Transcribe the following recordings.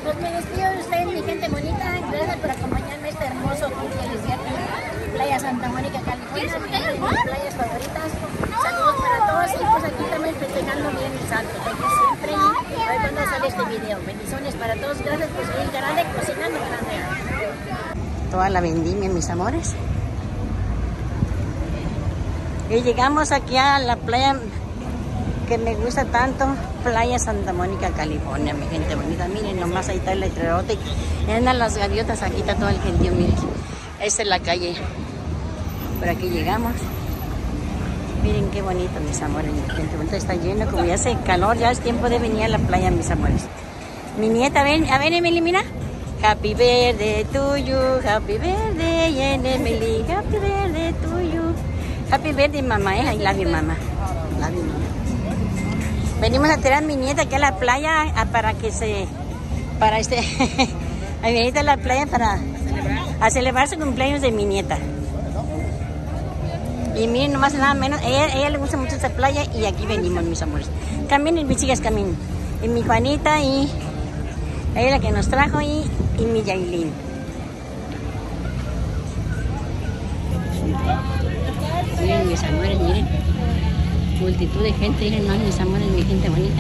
Pues me despido de ustedes, mi gente bonita. Gracias por acompañarme a este hermoso tour que les di aquí. Playa Santa Mónica, California, una de mis playas favoritas. Saludos para todos y pues aquí también festejando bien el santo, como siempre. Hoy cuando sale este video. Bendiciones para todos. Gracias por seguir el canal de Cocinando con Andrea. Toda la vendimia, mis amores. Y llegamos aquí a la playa que me gusta tanto, Playa Santa Mónica, California, mi gente bonita. Miren, nomás ahí está el letrerote. Andan las gaviotas, aquí está todo el gentío, miren. Esta es la calle. Por aquí llegamos. Miren qué bonito, mis amores, mi gente bonita. Está lleno, como ya hace calor, ya es tiempo de venir a la playa, mis amores. Mi nieta, ven, a ver, Emily, mira. Happy birthday to you, happy birthday, Emily, happy birthday to you. Happy birthday, mamá, I love you, mamá. Love you, mamá. Venimos a tirar a mi nieta aquí a la playa para que a mi nieta a la playa para celebrar su cumpleaños de mi nieta. Y miren, nomás nada menos, a ella le gusta mucho esta playa y aquí venimos, mis amores. Caminen, mis chicas, caminen. Y mi Juanita y ella es la que nos trajo y mi Yailin. Miren, mis amores, miren. Multitud de gente, miren más, mis amores, mi gente bonita.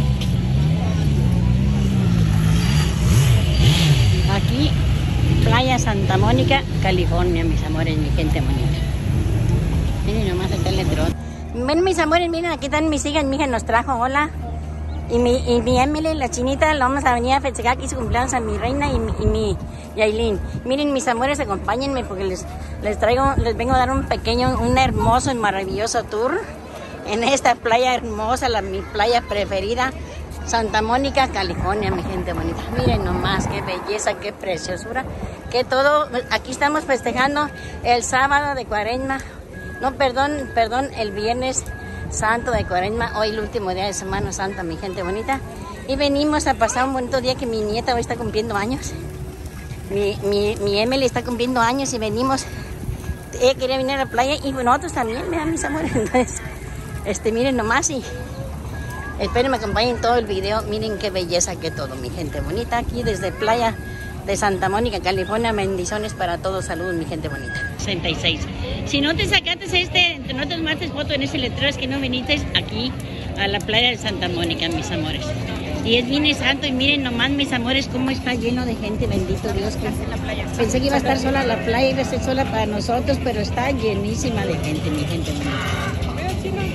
Aquí, Playa Santa Mónica, California, mis amores, mi gente bonita. Miren nomás acá el letrón. Bueno, mis amores, miren, aquí están mis hijas, mi hija nos trajo, hola. Y mi Emily, la chinita, la vamos a venir a festejar aquí su cumpleaños a mi reina y mi Yailin. Miren, mis amores, acompáñenme porque les vengo a dar un hermoso y maravilloso tour en esta playa hermosa, mi playa preferida, Santa Mónica, California, mi gente bonita. Miren nomás, qué belleza, qué preciosura, que todo, aquí estamos festejando el sábado de Cuaresma, no, perdón, el Viernes Santo de Cuaresma, hoy el último día de Semana Santa, mi gente bonita. Y venimos a pasar un bonito día que mi nieta hoy está cumpliendo años. Mi Emily está cumpliendo años y venimos, ella quería venir a la playa y nosotros también, vean, mis amores, entonces... miren nomás y esperen me acompañen todo el video. Miren qué belleza que todo, mi gente bonita. Aquí desde Playa de Santa Mónica, California. Bendiciones para todos. Saludos, mi gente bonita. 66. Si no te sacaste no te tomaste foto en ese letrero, es que no viniste aquí a la playa de Santa Mónica, mis amores. Y es Viernes Santo y miren nomás, mis amores, cómo está lleno de gente. Bendito Dios. Pensé que iba a estar sola la playa, iba a ser sola para nosotros, pero está llenísima de gente, mi gente bonita.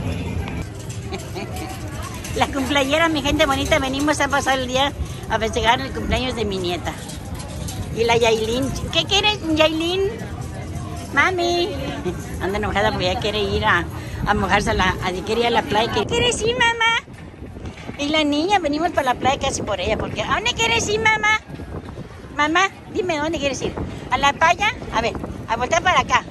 La cumpleañera, mi gente bonita, venimos a pasar el día a festejar el cumpleaños de mi nieta. Y la Yailin. ¿Qué quieres, Yailin? Mami. Anda enojada porque ella quiere ir a mojarse quiere ir a la playa. ¿Qué quieres ir, mamá? Y la niña, venimos para la playa casi por ella. Porque, ¿a dónde quieres ir, mamá? Mamá, dime, ¿dónde quieres ir? ¿A la playa? A ver, a voltear para acá.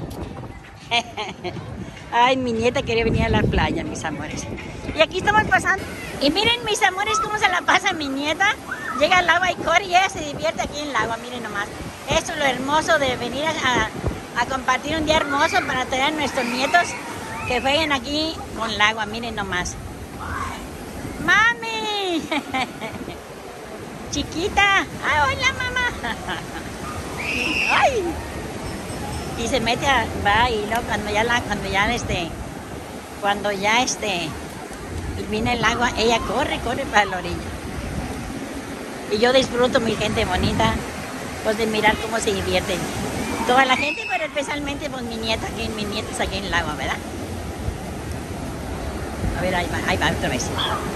Ay, mi nieta quería venir a la playa, mis amores. Y aquí estamos pasando. Y miren, mis amores, cómo se la pasa mi nieta. Llega al agua y corre y ella se divierte aquí en el agua. Miren nomás. Esto es lo hermoso de venir a compartir un día hermoso para traer a nuestros nietos que jueguen aquí con el agua. Miren nomás. ¡Mami! Chiquita. ¡Ay, hola, mamá! ¡Ay! Y se mete va y luego cuando ya viene el agua, ella corre para la orilla. Y yo disfruto, mi gente bonita, pues de mirar cómo se divierten toda la gente, pero especialmente pues mis nietos aquí en el agua, ¿verdad? A ver, ahí va otra vez.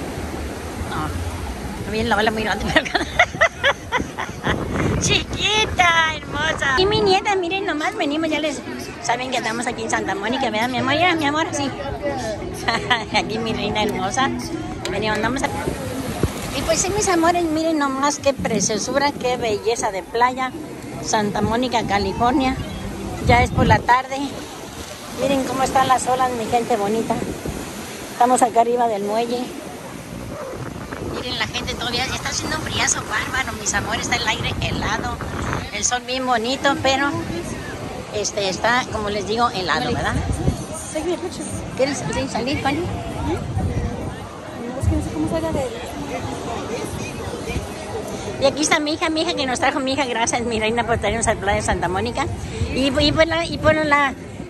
No, viene la ola muy grande, pero... Chiquita, hermosa. Y mi nieta, miren nomás, venimos, ya les saben que estamos aquí en Santa Mónica, ¿verdad, mi amor? Ya, mi amor, sí. Aquí mi reina hermosa. Venimos, vamos a... Y pues sí, mis amores, miren nomás qué preciosura, qué belleza de playa. Santa Mónica, California. Ya es por la tarde. Miren cómo están las olas, mi gente bonita. Estamos acá arriba del muelle. Miren, la gente todavía está haciendo un friazo bárbaro, mis amores, está el aire helado, el sol bien bonito, pero está, como les digo, helado, ¿verdad? ¿Quieres salir, Fanny? Es que no sé cómo salga de... Y aquí está mi hija que nos trajo mi hija. Gracias, mi reina, por traernos a la playa de Santa Mónica. Y por la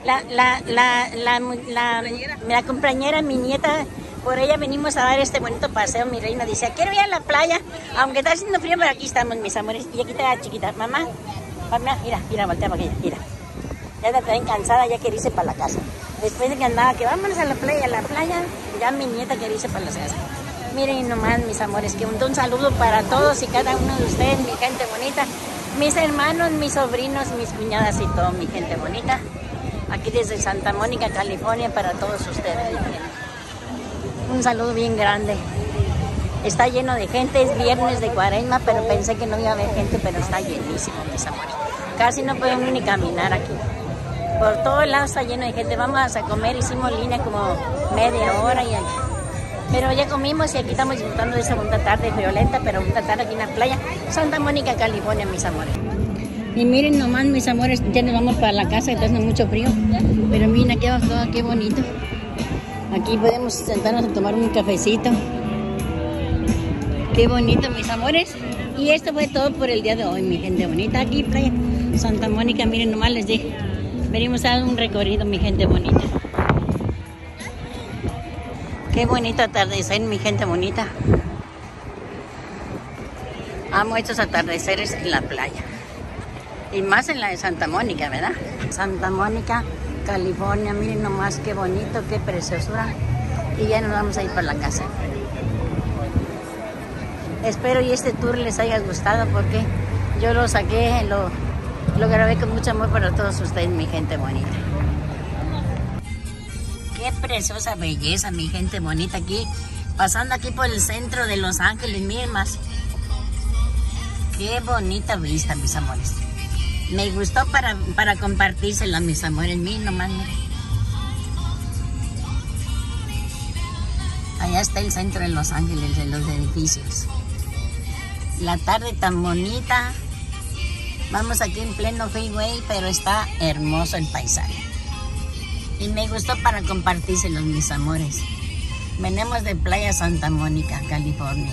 compañera, mi nieta, por ella venimos a dar este bonito paseo. Mi reina dice, quiero ir a la playa, aunque está haciendo frío, pero aquí estamos, mis amores. Y aquí está la chiquita, mamá, mira, voltea para aquella, mira. Ya está bien cansada, ya quiere irse para la casa. Después de que andaba, que vámonos a la playa, ya mi nieta quiere irse para la casa. Miren nomás, mis amores, que un saludo para todos y cada uno de ustedes, mi gente bonita, mis hermanos, mis sobrinos, mis cuñadas y todo, mi gente bonita. Aquí desde Santa Mónica, California, para todos ustedes, mi gente. Un saludo bien grande. Está lleno de gente, es viernes de Cuaresma, pero pensé que no iba a haber gente, pero está llenísimo, mis amores. Casi no podemos ni caminar aquí. Por todos lados está lleno de gente. Vamos a comer, hicimos línea como media hora, pero ya comimos y aquí estamos disfrutando de esta bonita tarde violenta, pero bonita tarde aquí en la playa Santa Mónica, California, mis amores. Y miren nomás, mis amores, ya nos vamos para la casa, que está haciendo mucho frío, pero miren aquí abajo, qué bonito. Aquí podemos sentarnos a tomar un cafecito. Qué bonito, mis amores. Y esto fue todo por el día de hoy, mi gente bonita. Aquí, playa Santa Mónica, miren nomás, les dije. Venimos a dar un recorrido, mi gente bonita. Qué bonito atardecer, mi gente bonita. Amo estos atardeceres en la playa. Y más en la de Santa Mónica, ¿verdad? Santa Mónica, California, miren nomás qué bonito, qué preciosura. Y ya nos vamos a ir para la casa. Espero y este tour les haya gustado porque yo lo saqué, lo grabé con mucho amor para todos ustedes, mi gente bonita. Qué preciosa belleza, mi gente bonita, aquí, pasando aquí por el centro de Los Ángeles, miren más. Qué bonita vista, mis amores. Me gustó para compartírsela, mis amores, miren nomás, miren. Allá está el centro de Los Ángeles, de los edificios. La tarde tan bonita. Vamos aquí en pleno freeway, pero está hermoso el paisaje. Y me gustó para compartírselos, mis amores. Venimos de Playa Santa Mónica, California.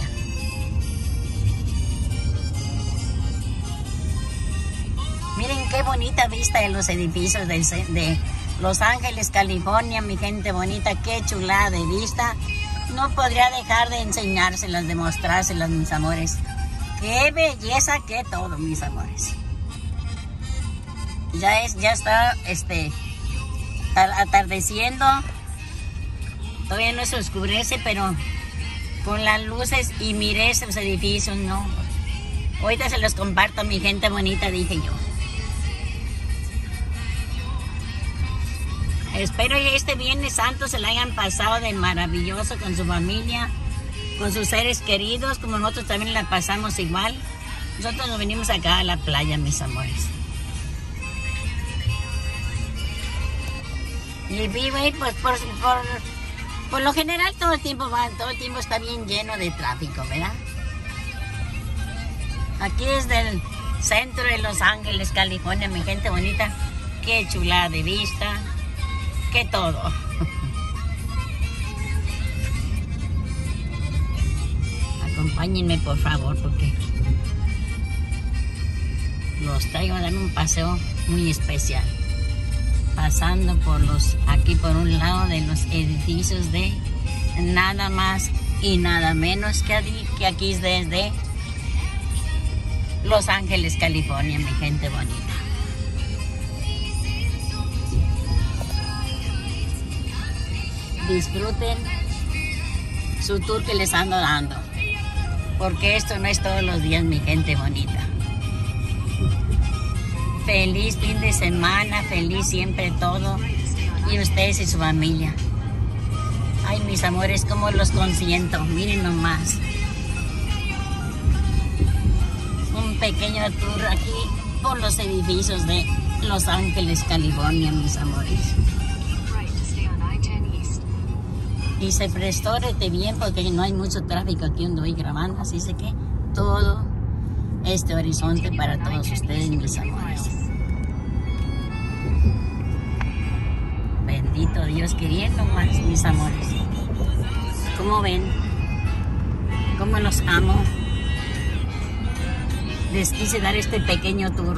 Miren qué bonita vista de los edificios de Los Ángeles, California, mi gente bonita. Qué chulada de vista. No podría dejar de enseñárselas, de mostrárselas, mis amores. Qué belleza, qué todo, mis amores. Ya está atardeciendo. Todavía no se oscurece, pero con las luces y miré esos edificios, no. Ahorita se los comparto a mi gente bonita, dije yo. Espero que este Viernes Santo se la hayan pasado de maravilloso con su familia, con sus seres queridos, como nosotros también la pasamos igual. Nosotros nos venimos acá a la playa, mis amores. Y el freeway, pues por lo general todo el tiempo está bien lleno de tráfico, ¿verdad? Aquí desde el centro de Los Ángeles, California, mi gente bonita, qué chulada de vista, qué todo. Acompáñenme, por favor, porque los traigo a dar un paseo muy especial. Pasando aquí por un lado de los edificios de nada más y nada menos que aquí desde Los Ángeles, California, mi gente bonita. Disfruten su tour que les ando dando, porque esto no es todos los días, mi gente bonita. Feliz fin de semana, feliz siempre todo, y ustedes y su familia. Ay, mis amores, cómo los consiento, miren nomás. Un pequeño tour aquí por los edificios de Los Ángeles, California, mis amores. Y se prestó bien porque no hay mucho tráfico aquí donde voy grabando, así que todo este horizonte para todos ustedes, mis amores. Bendito Dios, queriendo más, mis amores. ¿Cómo ven? ¿Cómo los amo? les quise dar este pequeño tour.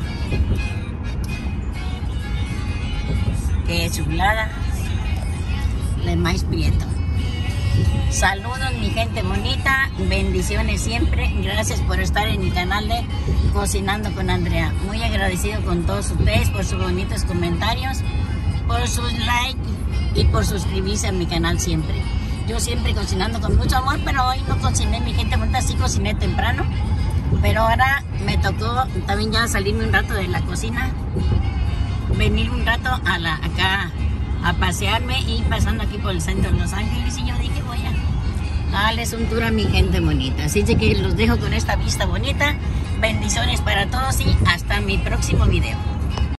Qué chulada de maíz prieto. Saludos mi gente bonita, bendiciones siempre, gracias por estar en mi canal de Cocinando con Andrea. Muy agradecido con todos ustedes por sus bonitos comentarios, por sus likes y por suscribirse a mi canal siempre. Yo siempre cocinando con mucho amor, pero hoy no cociné, mi gente bonita, sí cociné temprano, pero ahora me tocó también ya salirme un rato de la cocina, venir un rato acá a pasearme y pasando aquí por el centro de Los Ángeles, y yo dije voy a darles un tour a mi gente bonita. Así que los dejo con esta vista bonita. Bendiciones para todos y hasta mi próximo video.